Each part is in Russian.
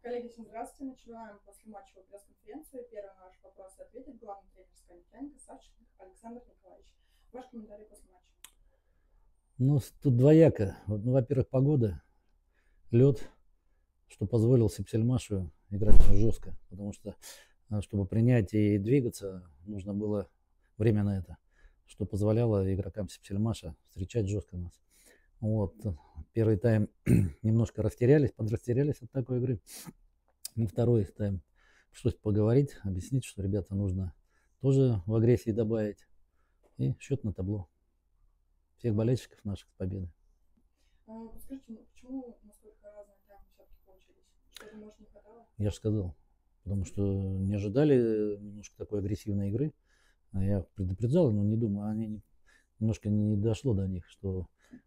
Коллеги, всем здравствуйте. Начинаем послематчевую пресс-конференцию. Первый на ваши вопросы ответит главный тренер СКА Нефтяника Савченко Александр Николаевич. Ваш комментарий после матча. Ну, тут двояко. Ну, во-первых, погода, лед, что позволил Сепсельмашу играть жестко, потому что, чтобы принять и двигаться, нужно было время на это, что позволяло игрокам Сепсельмаша встречать жестко нас. Вот. Первый тайм немножко подрастерялись от такой игры. И второй тайм пришлось поговорить, объяснить, что ребята нужно тоже в агрессии добавить. И счет на табло. Всех болельщиков наших с победой. Скажите, почему настолько разные таймы все-таки получились? Что-то, может, не хватало? Я же сказал, потому что не ожидали немножко такой агрессивной игры. Я предупреждал, но не думаю, немножко не дошло до них, что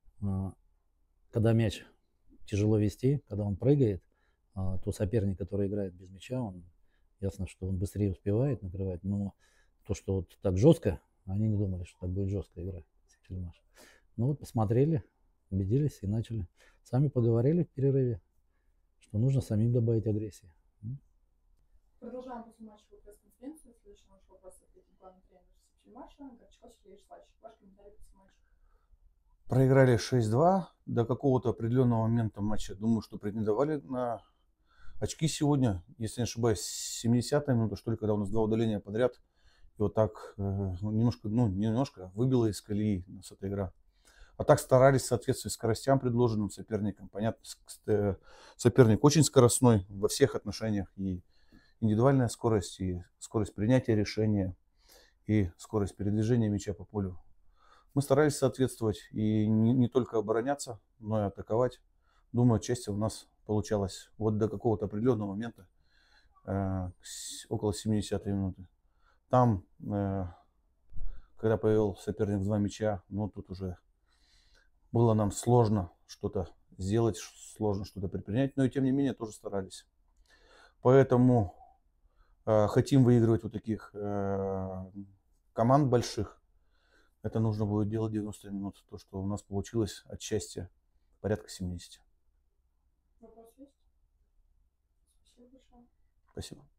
когда мяч тяжело вести, когда он прыгает, то соперник, который играет без мяча, он ясно, что он быстрее успевает накрывать, но то, что вот так жестко, они не думали, что так будет жестко играть. Ну вот посмотрели, убедились и начали. Сами поговорили в перерыве, что нужно самим добавить агрессии. Продолжаем послематчевую пресс-конференцию. Следующий наш вопрос ответит главный тренер Сепсельмаша Горчаков Сергей Вячеславович. Ваш комментарий после матча. Проиграли 6-2 до какого-то определенного момента матча. Думаю, что претендовали на очки сегодня. Если не ошибаюсь, 70-я минута, что ли, когда у нас два удаления подряд. И вот так немножко выбила из колеи нас эта игра. А так старались соответствовать скоростям, предложенным соперникам. Понятно, соперник очень скоростной во всех отношениях. И индивидуальная скорость, и скорость принятия решения, и скорость передвижения мяча по полю. Мы старались соответствовать и не только обороняться, но и атаковать. Думаю, отчасти у нас получалось вот до какого-то определенного момента, около 70-й минуты. Там, когда повел соперник два мяча, ну тут уже было нам сложно что-то сделать, сложно что-то предпринять, но и тем не менее тоже старались. Поэтому хотим выигрывать вот таких команд больших. Это нужно будет делать 90 минут. То, что у нас получилось отчасти порядка 70. Вопрос есть? Спасибо большое. Спасибо.